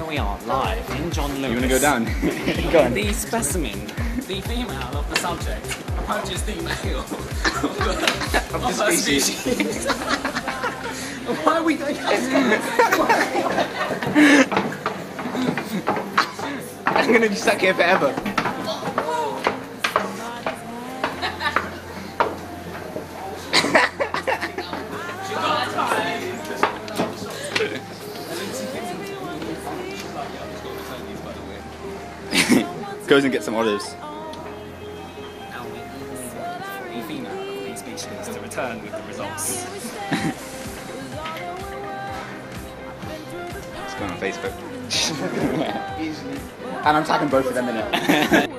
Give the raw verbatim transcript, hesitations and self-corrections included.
here we are, live in John Lewis. You want to go down? Go on. The specimen, the female of the subject, approaches the male of, the her species. species. Why are we doing this? I'm going to be stuck here forever. Goes and gets some olives. The female of the species to return with the results. It's going on Facebook. And I'm tagging both of them in it.